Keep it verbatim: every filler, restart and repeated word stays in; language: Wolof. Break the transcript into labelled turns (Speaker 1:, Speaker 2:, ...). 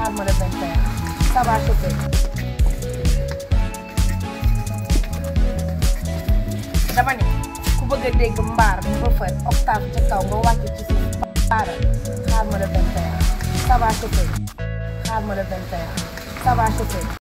Speaker 1: xaar ma le vingt et un ça va chauffer. dama ne ku bëgg a dégg mbaar mbëfër octave ca kaw nga wàcc ci suuf baara xaar ma le vingt et un ça va chauffer xaar ma le vingt et un ça va chauffer.